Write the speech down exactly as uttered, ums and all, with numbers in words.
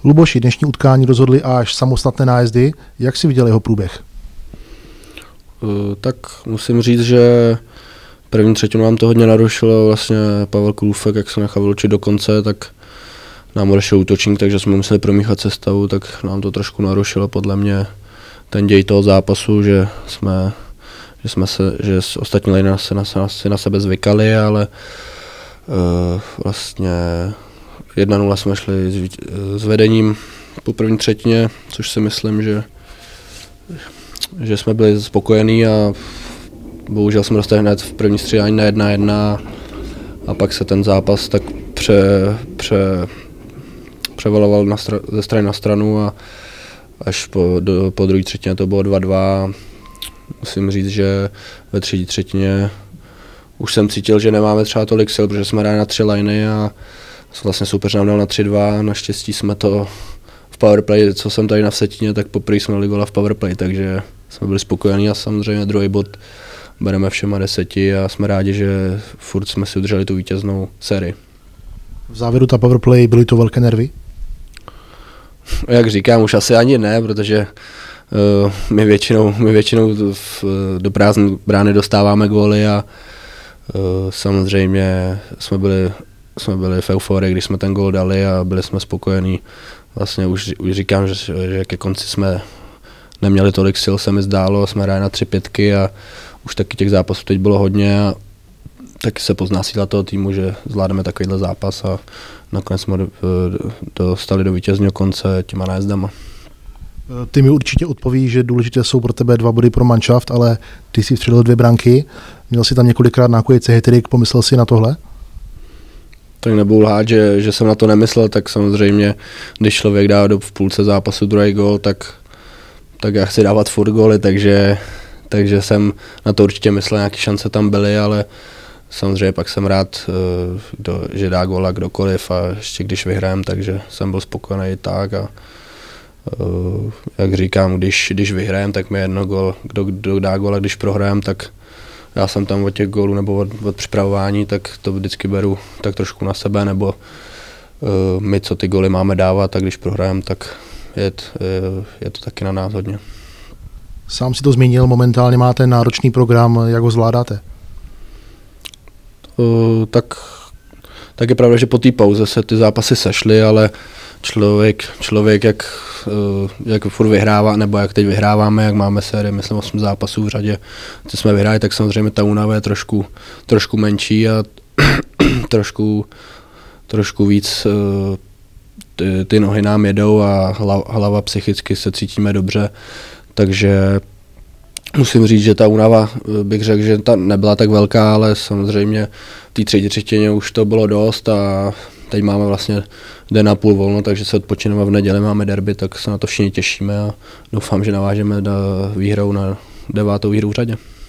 Luboši, dnešní utkání rozhodli až samostatné nájezdy. Jak si viděl jeho průběh? Uh, tak musím říct, že první třetinu nám to hodně narušilo. Vlastně Pavel Kulufek, jak se nechal vyloučit do konce, tak nám odešel útočník, takže jsme museli promíchat sestavu, tak nám to trošku narušilo podle mě ten děj toho zápasu, že jsme, že jsme se, že ostatní lidi se na, na, na sebe zvykali, ale uh, vlastně jedna nula jsme šli s, s vedením po první třetině, což si myslím, že, že jsme byli spokojení a bohužel jsme dostali hned v první střídání na jedna jedna a pak se ten zápas tak pře, pře, převaloval na stra, ze strany na stranu a až po, do, po druhé třetině to bylo dva dva. Musím říct, že ve třetí třetině už jsem cítil, že nemáme třeba tolik sil, protože jsme hráli na tři liny a vlastně soupeř nám dal na tři dva. Naštěstí jsme to v powerplay, co jsem tady na Vsetíně, tak poprvé jsme dali gola v powerplay, takže jsme byli spokojení a samozřejmě druhý bod bereme všema deseti a jsme rádi, že furt jsme si udrželi tu vítěznou sérii. V závěru ta powerplay, byly to velké nervy? Jak říkám, už asi ani ne, protože uh, my většinou, my většinou v, do prázdné brány dostáváme góly a uh, samozřejmě jsme byli, jsme byli v euforii, když jsme ten gól dali a byli jsme spokojení. Vlastně už, už říkám, že, že ke konci jsme neměli tolik sil, se mi zdálo, jsme hráli na tři pětky a už taky těch zápasů teď bylo hodně a taky se pozná síla toho týmu, že zvládneme takovýhle zápas a nakonec jsme dostali do vítězního konce těma nájezdama. Ty mi určitě odpoví, že důležité jsou pro tebe dva body pro manšaft, ale ty jsi vstřelil dvě branky, měl jsi tam několikrát nákojecí hat-trick, pomyslel jsi na tohle? Tak nebudu lhát, že, že jsem na to nemyslel, tak samozřejmě, když člověk dá do v půlce zápasu druhý gól, tak, tak já chci dávat furt góly, takže, takže jsem na to určitě myslel, nějaké šance tam byly, ale samozřejmě pak jsem rád, kdo, že dá góla kdokoliv a ještě když vyhrajeme, takže jsem byl spokojený i tak a jak říkám, když, když vyhrajeme, tak mi jedno gól, kdo, kdo dá góla, když prohrajeme, tak já jsem tam od těch gólů nebo od, od připravování, tak to vždycky beru tak trošku na sebe, nebo uh, my, co ty góly máme dávat, tak když prohrajeme, tak je, je, je to taky na nás hodně. Sám si to zmínil, momentálně máte náročný program, jak ho zvládáte? Uh, tak, tak je pravda, že po té pauze se ty zápasy sešly, ale člověk, člověk jak, uh, jak furt vyhrává, nebo jak teď vyhráváme, jak máme sérii, myslím, osm zápasů v řadě, co jsme vyhráli, tak samozřejmě ta únava je trošku, trošku menší a trošku, trošku víc uh, ty, ty nohy nám jedou a hlava, hlava psychicky se cítíme dobře, takže musím říct, že ta únava, bych řekl, že ta nebyla tak velká, ale samozřejmě v té třetí třetině už to bylo dost a teď máme vlastně den a půl volno, takže se odpočineme, v neděli máme derby, tak se na to všichni těšíme a doufám, že navážeme výhrou na devátou výhru v řadě.